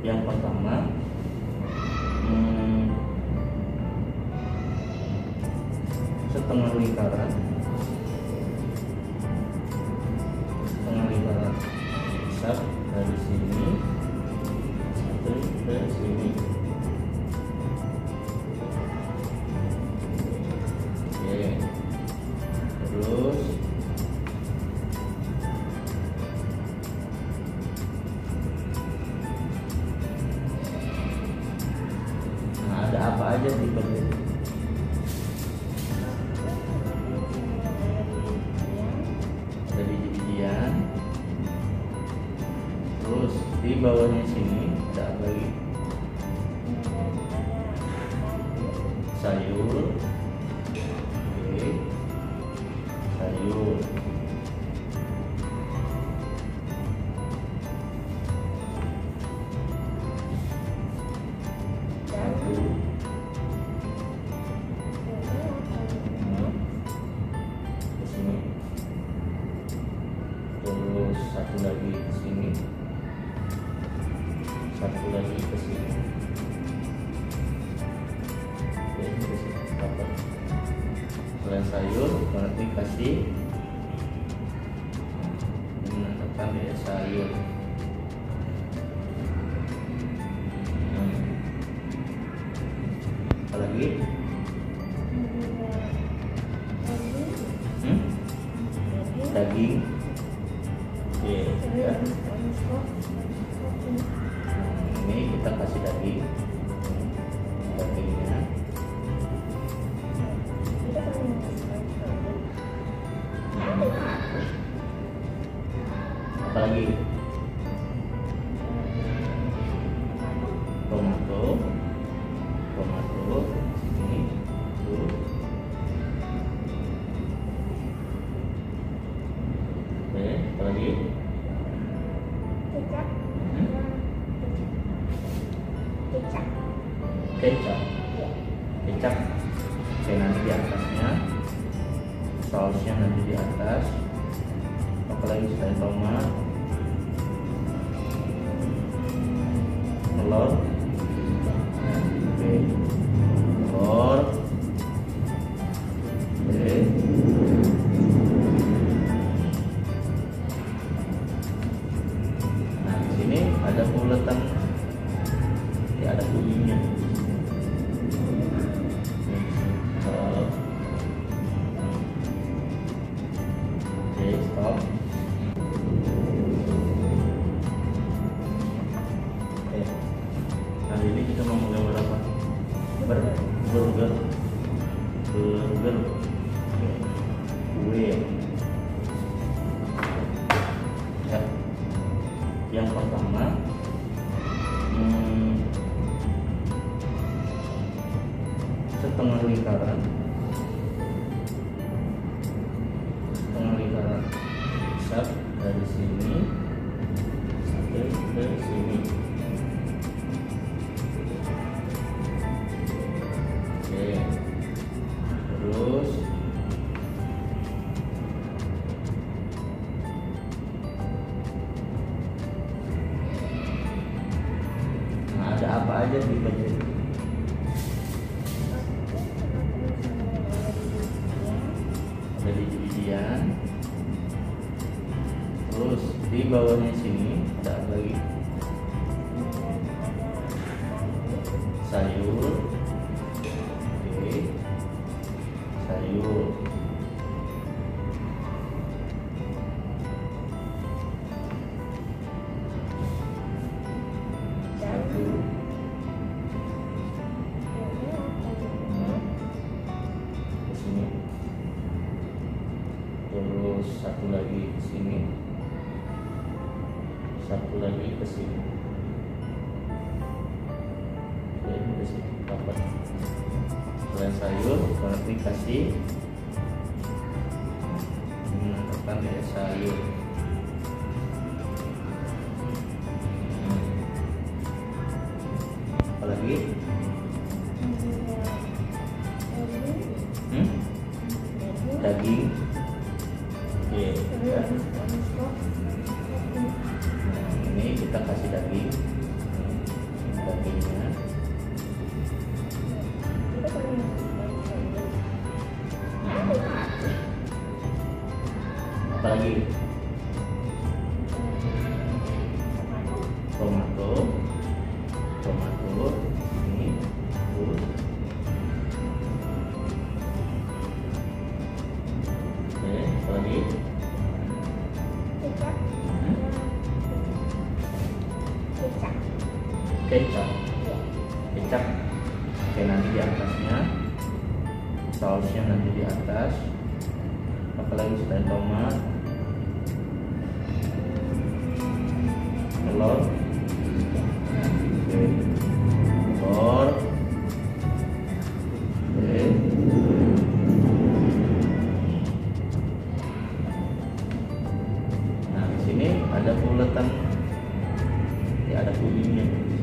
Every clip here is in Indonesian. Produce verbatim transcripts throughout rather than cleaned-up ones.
Yang pertama, hmm, setengah lingkaran, setengah lingkaran besar dari sini sampai ke sini. Oke, terus nah, ada apa aja di bagian ada biji-bijian. Terus di bawahnya sini ada apa lagi? Sayur. Oke, sayur. Satu. Ke sini. Terus satu lagi ke sini. Satu lagi ke sini. Oke, ke sini. Dapat. Selain sayur, berarti kasih menandakan ya sayur. Hmm. Apa lagi? Hmm? Daging. Oke, ya. Ini kita kasih daging, dagingnya. Apa lagi? Tomato, tomato, ini, tuh. Oke, apa lagi? Kecap. Hmm? Kecap. Kecap. Ya. Kecap. Oke, nanti di atasnya, sausnya nanti di atas. Apalagi selain tomat, telur. Oke, telur. Oke. Nah, di sini ada buletan, ya ada kuningnya. Oke, stop. Oke, hari ini kita mau menggambar apa? Ber burger, burger, kue. Ya. Yang pertama, hmm, setengah lingkaran, setengah lingkaran besar dari sini sampai ke sini. Oke, terus nah, ada apa aja di bagian ini? Ada biji-bijian. Terus di bawahnya sini ada apa lagi? Sayur. Oke, sayur. Satu. Ke sini. Terus satu lagi ke sini. Satu lagi ke sini. Oke, ke sini dapat. Selain sayur, berarti kasih menandakan ya sayur. Hmm. Apa lagi? Hmm? Daging. Oke, ya. Nah, ini kita kasih daging. kakinya. Apalagi tomato, tomato ini, tuh. Oke, apalagi Kecap. Hmm? Kecap. kecap, Ya. kecap. Oke, nanti di atasnya, sausnya nanti di atas. Apalagi selain tomat, telur, oke, telur, oke. Nah, di sini ada buletan, ya ada kuningnya.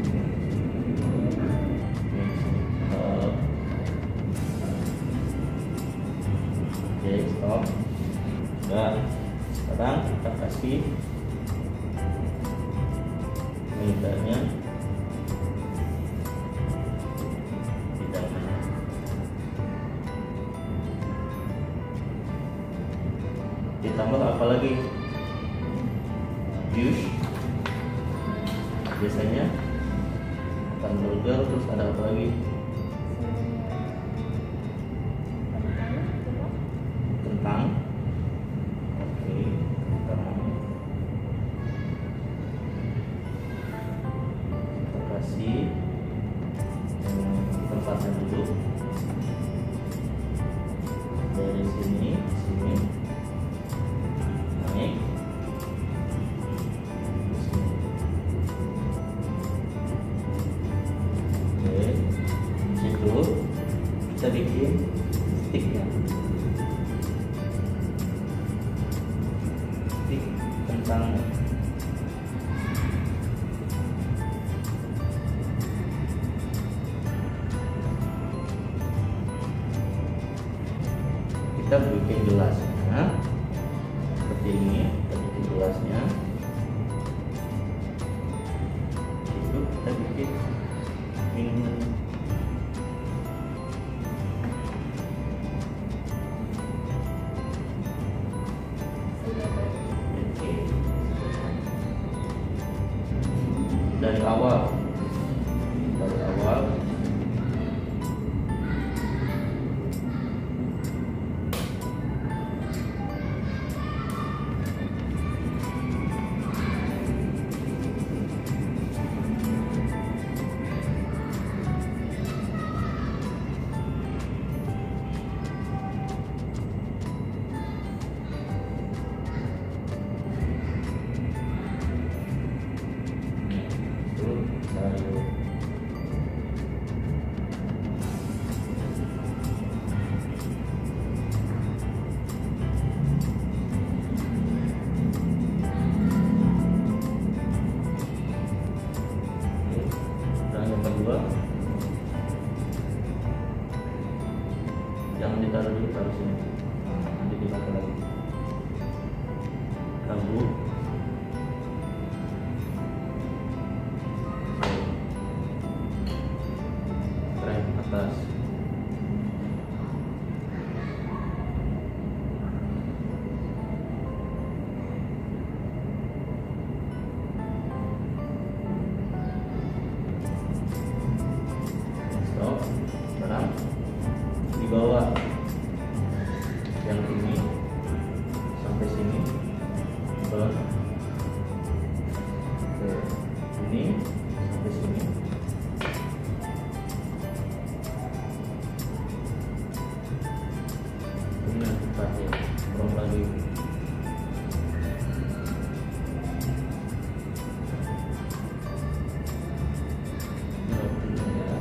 Uh, Oke, stop. Udah. Sekarang kita kasih lidahnya di dalamnya. Ditambah apa lagi? Jus. Biasanya makan burger, terus ada apa lagi? Kentang. Oke, kentang. Kita kasih hmm, tempatnya dulu. Dari sini, sini naik. Di sini. Oke, di situ kita bikin sticknya. Stick kentang. Kita bikin gelasnya seperti ini. Kita bikin gelasnya. Itu kita bikin minuman. Oke. Dari awal, dari awal itu sayur. Oke. Dan yang kedua, jangan ditaruh dulu, taruh sini. Nah, nanti dipakai lagi. Kaldu. Krem atas. Stop. Sekarang di bawah yang ini sampai sini, bawah. Oke, ini sampai sini. Ini pakai kurang lagi. Ini waktunya ya.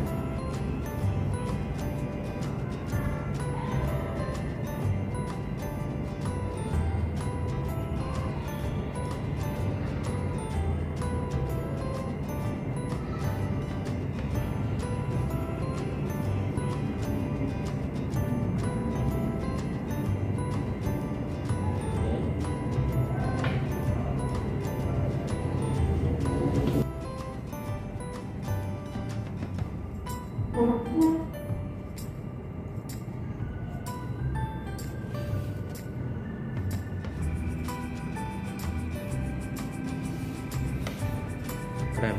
rem.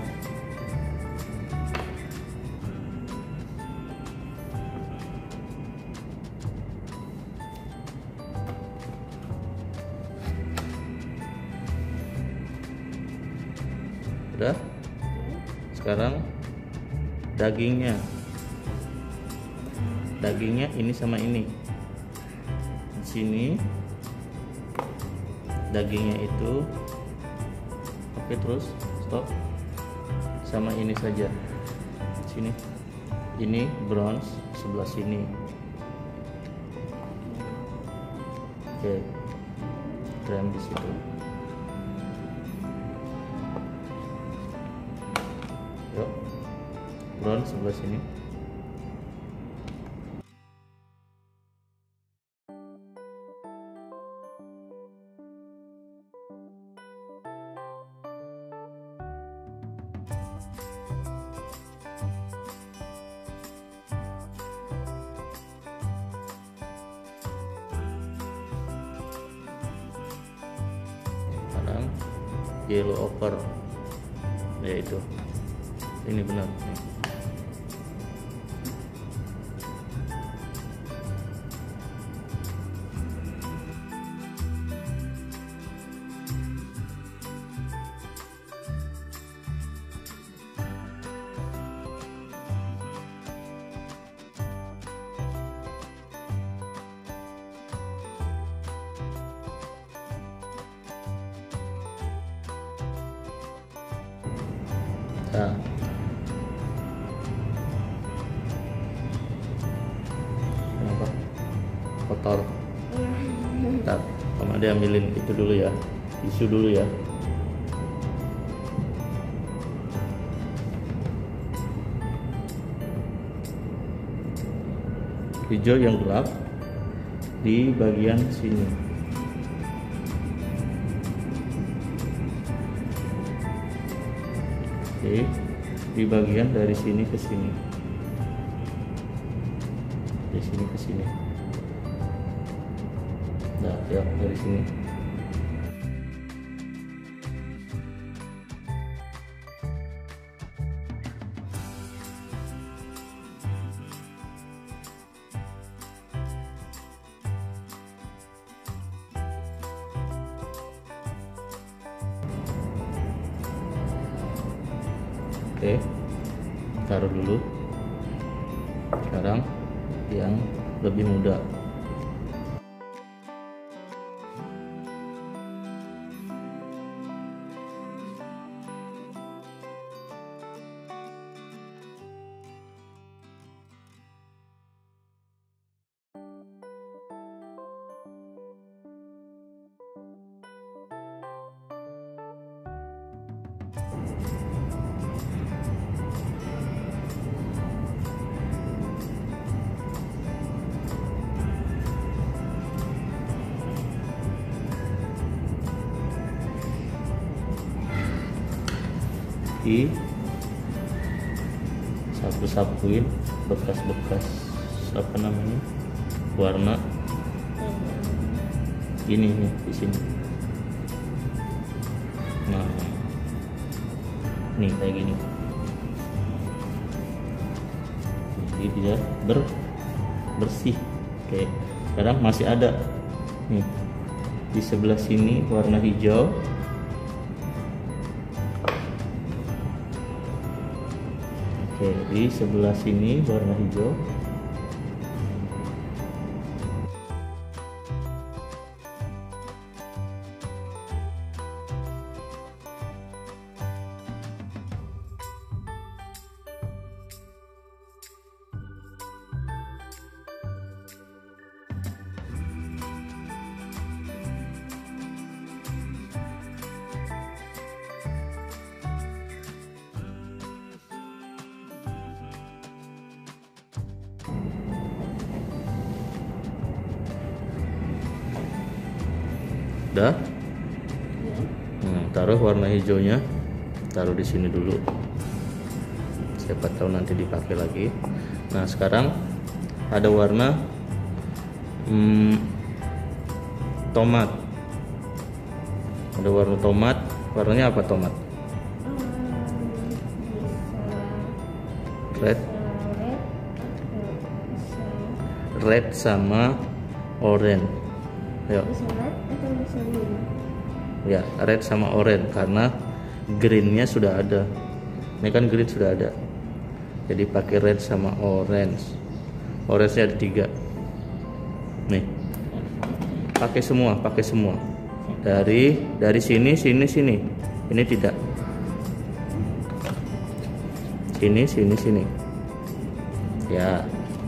Udah. Sekarang dagingnya. Dagingnya ini sama ini. Di sini dagingnya itu. Oke, terus stop. Sama ini saja. Sini. Ini bronze sebelah sini. Oke. Rem di situ. Yuk. Bronze sebelah sini. Yellow over, yaitu ini benar nih. Nah, kenapa kotor? Ntar Mama dia ambilin itu dulu ya, tisu dulu ya. Hijau yang gelap di bagian sini. Oke, di bagian dari sini ke sini, dari sini ke sini. Nah, ya dari sini. Oke, taruh dulu. Sekarang yang lebih muda. Di sapu-sapuin bekas-bekas apa namanya warna ini nih di sini. Nah, nih kayak gini. Jadi dia ber bersih. Oke, sekarang masih ada nih di sebelah sini warna hijau. Oke, di sebelah sini warna hijau. Udah? Nah, taruh warna hijaunya, taruh di sini dulu. Siapa tahu nanti dipakai lagi. Nah, sekarang ada warna hmm, tomat. Ada warna tomat. Warnanya apa tomat? red. Red sama orange. Ayo. Bisa red atau bisa green? Ya, red sama orange karena greennya sudah ada. Ini kan green sudah ada. Jadi pakai red sama orange. Orange-nya ada tiga. Nih. Pakai semua, pakai semua. Dari dari sini, sini, sini. Ini tidak. Sini, sini, sini. Ya.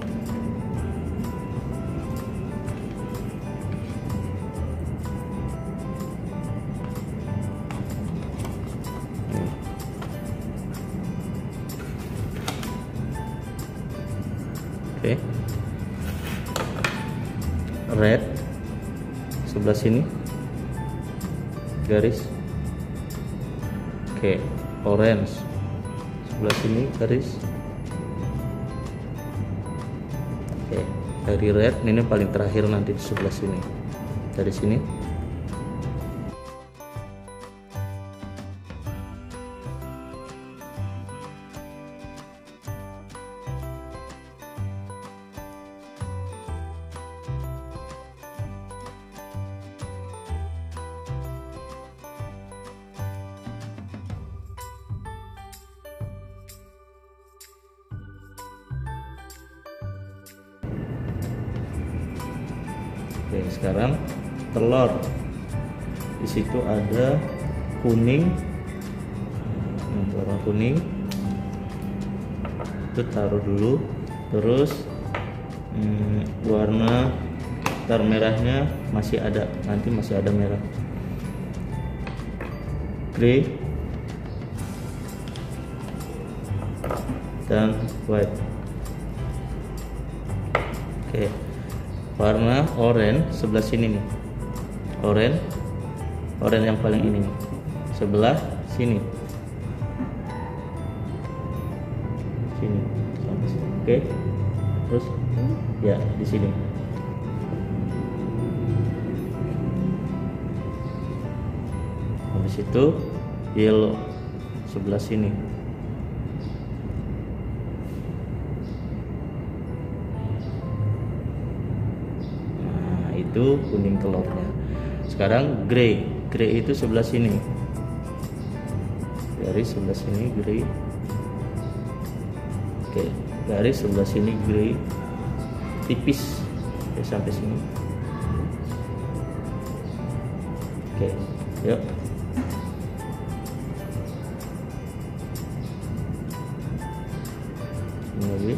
Oke, red sebelah sini garis. Oke, orange sebelah sini garis. Oke, dari red ini paling terakhir nanti di sebelah sini. Dari sini. Oke, sekarang telur. Di situ ada kuning, warna kuning. Itu taruh dulu. Terus hmm, warna tar merahnya masih ada. Nanti masih ada merah. Grey dan white. Oke. Warna oranye sebelah sini nih, oranye, oranye yang paling ini nih, sebelah sini, sini, sampai sini. Oke, terus ya di sini. Habis itu yellow sebelah sini. Itu kuning telurnya. Sekarang grey. Grey itu sebelah sini. Garis sebelah sini grey. Oke, garis sebelah sini grey. Tipis. Oke, sampai sini. Oke, yuk. Ini lagi.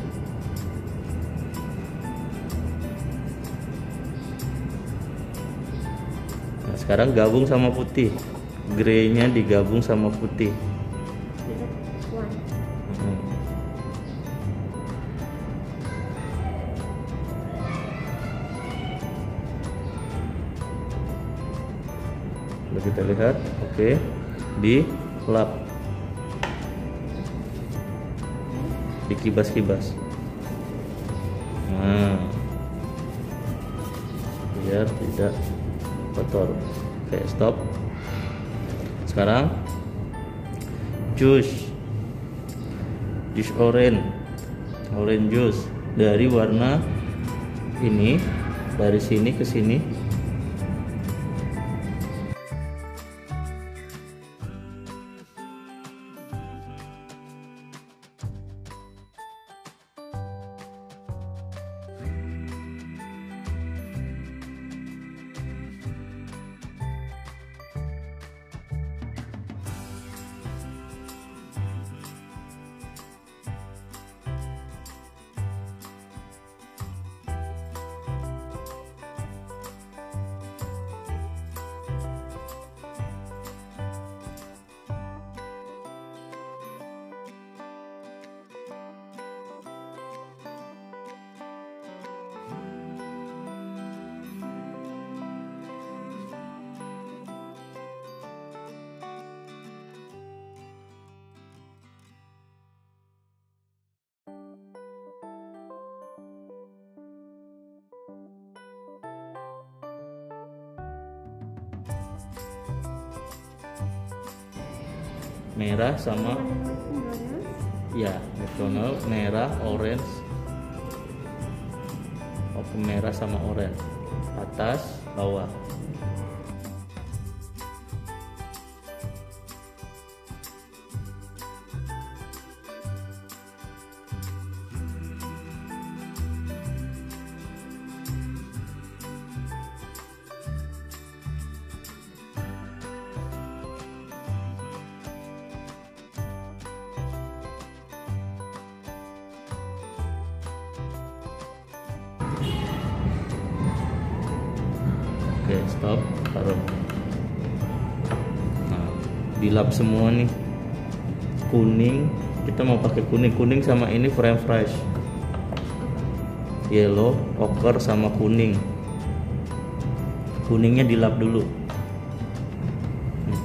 Sekarang gabung sama putih, grey-nya digabung sama putih. Hmm. Lalu kita lihat, oke, okay. Di lap, dikibas-kibas. Nah, biar tidak kotor. Oke, stop. Sekarang jus jus orange orange juice dari warna ini, dari sini ke sini. Merah sama Ya, McDonald merah, orange. Oke, merah sama orange. Atas, bawah. Oke, stop, taruh. Nah, dilap semua nih. Kuning, kita mau pakai kuning, kuning sama ini frame fresh. Yellow, ochre sama kuning. Kuningnya dilap dulu. Hmm.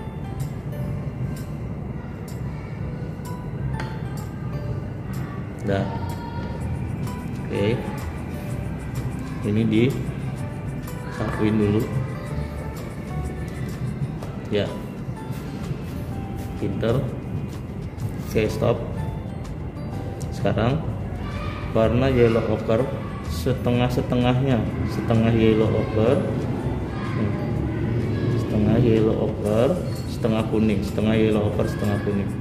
Dah. Oke. Ini di sapuin dulu ya, pinter. Oke, stop. Sekarang warna yellow ochre setengah-setengahnya, setengah yellow ochre, setengah yellow ochre, setengah kuning, setengah yellow ochre, setengah kuning.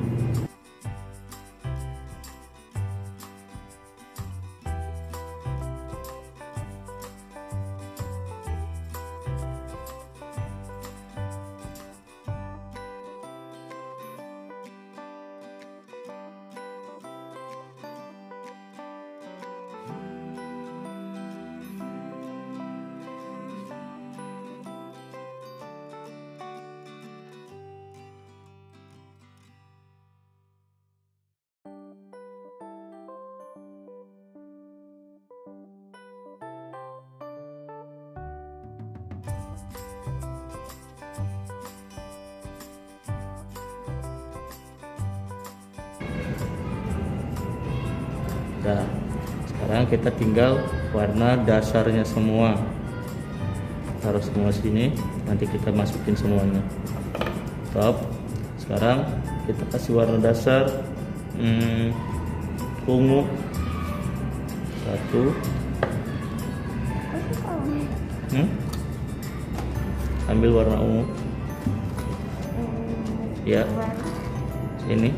Nah, sekarang kita tinggal warna dasarnya semua. Taruh semua sini, nanti kita masukin semuanya. Stop. Sekarang kita kasih warna dasar hmm, ungu. Satu. Hmm? Ambil warna ungu. Ya. Sini.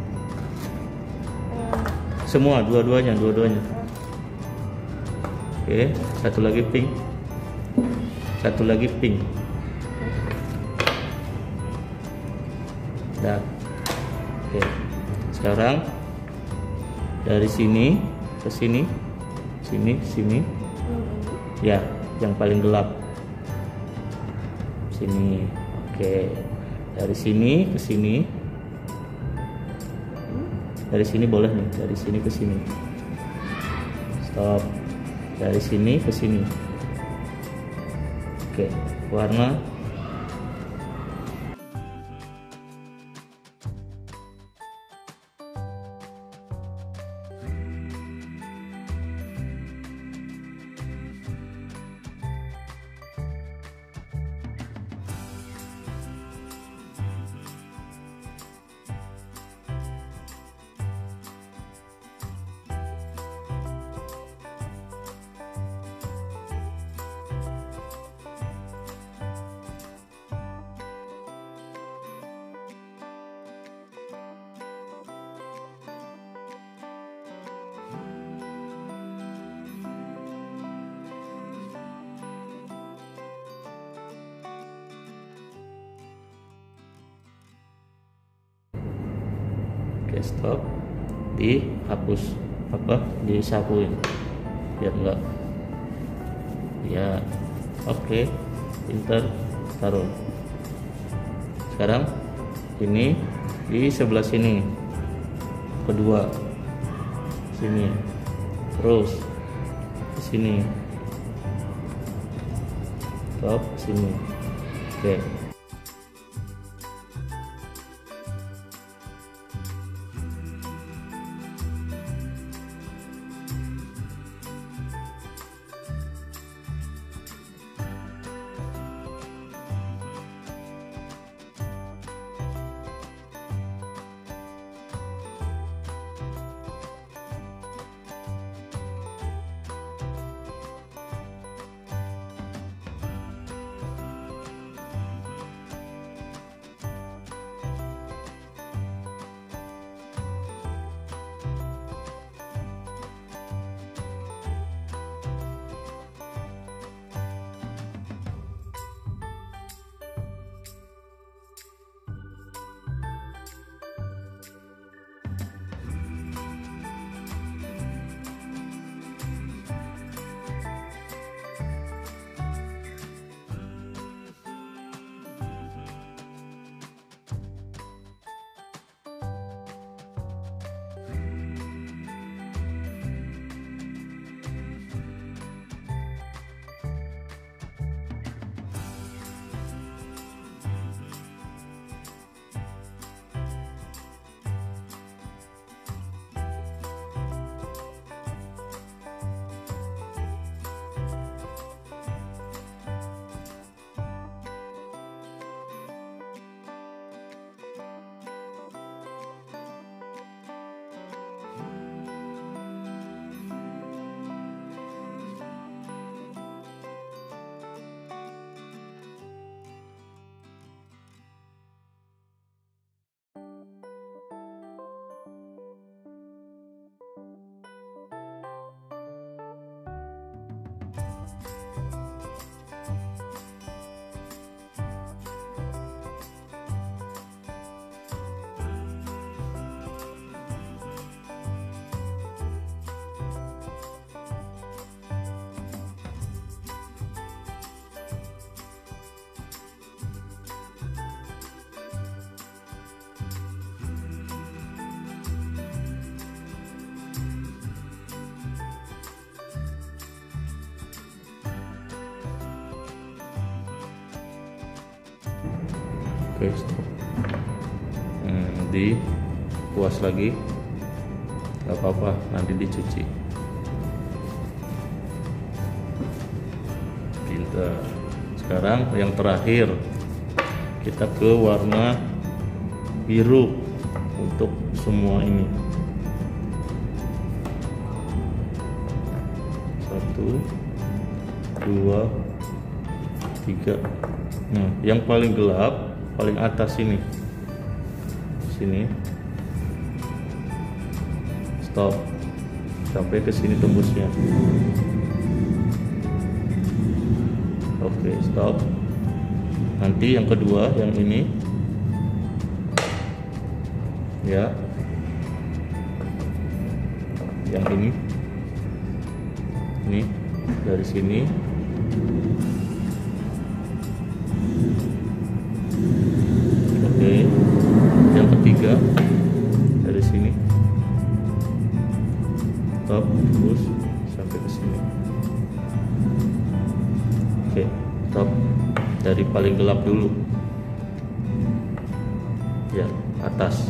Semua, dua-duanya, dua-duanya. Oke, satu lagi pink. Satu lagi pink. Dah. Oke. Sekarang dari sini ke sini, sini, sini. Ya, yang paling gelap. Sini. Oke. Dari sini ke sini. Dari sini boleh nih, dari sini ke sini. Stop. Dari sini ke sini. Oke, warna Oke, stop. Dihapus apa? Disapuin biar enggak. Ya. Oke. Pinter. Taruh. Sekarang ini di sebelah sini. Kedua. Sini. Terus ke sini. Stop, sini. Oke. Oke, stop. Hmm, di kuas lagi, nggak apa-apa, nanti dicuci. Pintar. Sekarang yang terakhir, kita ke warna biru untuk semua ini. Satu, dua, tiga. Nah, yang paling gelap, paling atas ini, sini. Stop. Sampai ke sini tembusnya. Oke, stop. Nanti yang kedua, yang ini, ya, yang ini, ini dari sini. Oke, yang ketiga dari sini. Stop, terus sampai ke sini. Oke, stop. Dari paling gelap dulu, ya, atas.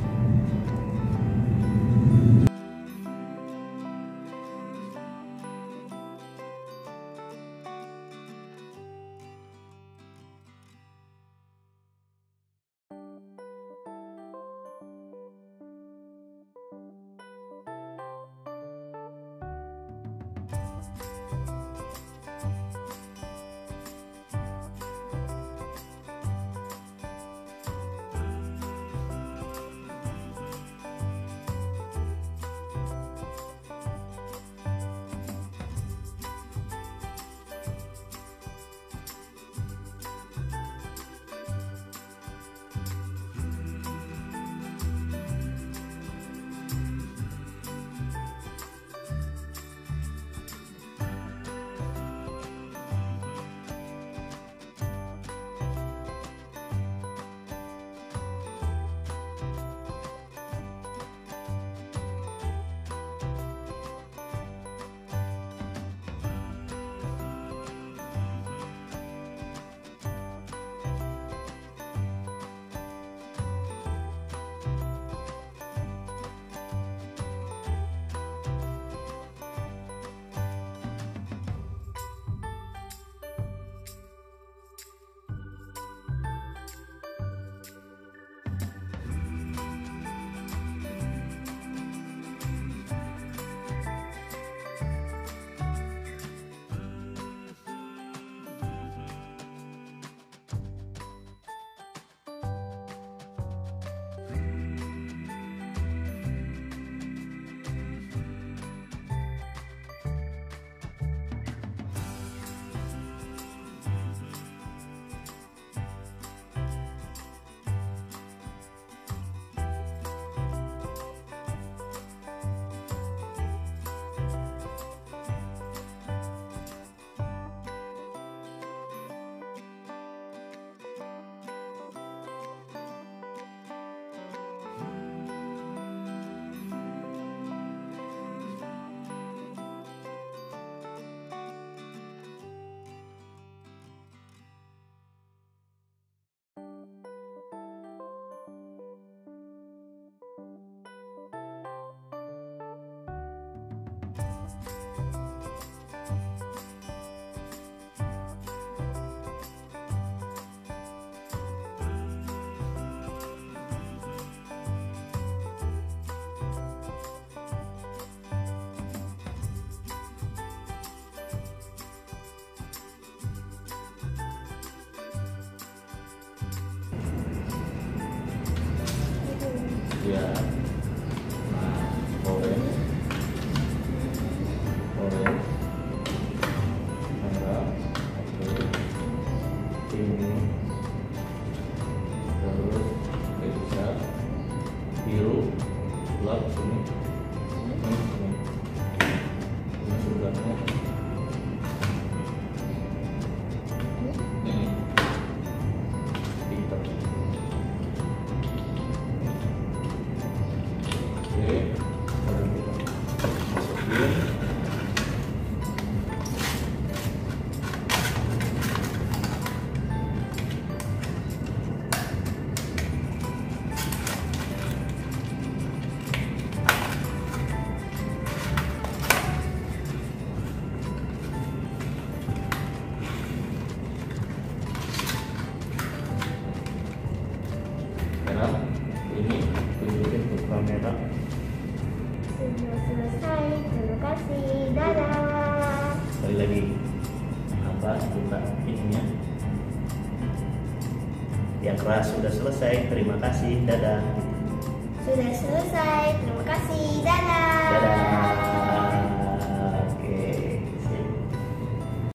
Ya, nah, orange, orange, merah, oke, ini, terus bisa biru, gelap sini, ini, ini, ini sebelahnya, ini, hitam. Sudah selesai. Terima kasih. Dadah. Sekali lagi, apa buka ininya? Yang keras sudah selesai. Terima kasih. Dadah. Sudah selesai. Terima